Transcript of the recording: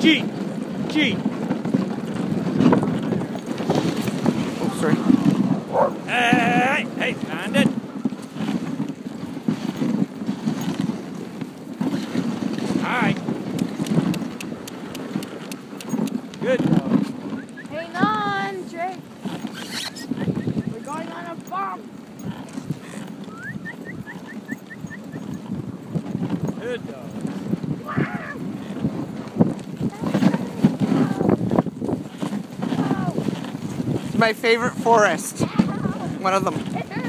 G. G. Oh, sorry. Hey, found it. All right. Good dog. Hang on, Jake. We're going on a bump. Good dog. It's my favorite forest. One of them.